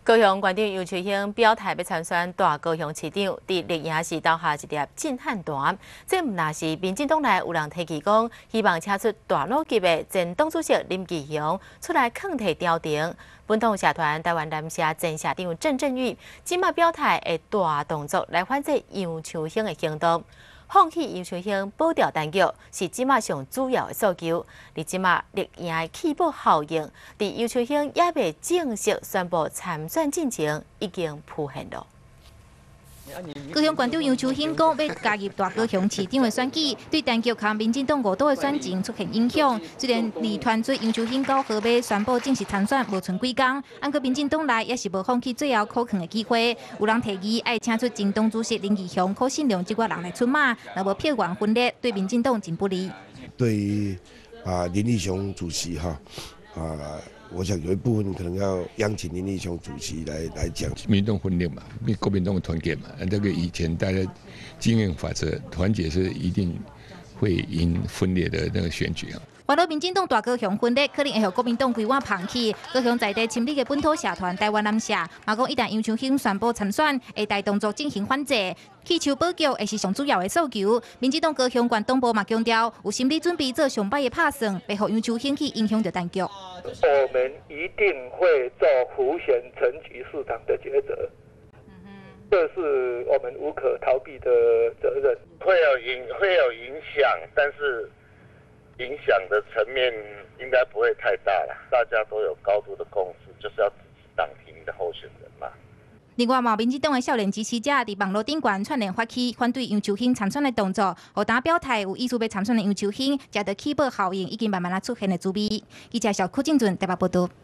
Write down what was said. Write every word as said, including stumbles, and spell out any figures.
高雄县长杨秋兴表态要参选大高雄市长，伫立营市投下一粒震撼弹。这毋那是民进党内有人提起讲，希望请出大佬级的前党主席林奇雄出来抗体调停。本党社团台湾南社前社长郑振宇今麦表态会大动作来反制杨秋兴的行动。 放弃杨秋兴保钓单局是即马上主要的诉求。而即马立营的起爆效应，伫杨秋兴也未正式宣布参选进程已经浮现了。 高雄县长杨秋兴讲要加入大高雄市长的选举，对单局和民进党五党的选情出现影响。虽然离团队杨秋兴到号码宣布正式参选无剩几天，不过民进党内也是无放弃最后可抗的机会。有人提议爱请出前党主席林奇雄、可信良这挂人来出马，若无票源分裂，对民进党真不利。 对于啊林奇雄主席哈啊。 我想有一部分可能要央请林立雄主席来来讲， 民众分裂嘛，国民党的团结嘛，这个以前大家经验法则，团结是一定会赢分裂的那个选举啊。 话到民进党大高雄分裂，可能会让国民党规划放弃。高雄在地亲历的本土社团台湾南社，嘛讲一旦杨秋兴宣布参选，会大动作进行反制。气球保局会是上主要的诉求。民进党高雄县党部嘛强调，有心理准备做上摆的拍算，袂让杨秋兴去影响到单局。 我们一定会做浮选成局市场的抉择，这是我们无可逃避的责任。 会有影会有影响，但是。 影响的层面应该不会太大了，大家都有高度的共识，就是要支持党提名的候选人嘛。 另外，嘛民进党的少年支持者伫网络顶悬串联发起反对杨秋兴参选的动作，互打表态有意思要参选的杨秋兴，食到起爆效应已经慢慢啊出现的滋味。记者小柯静准台北报道。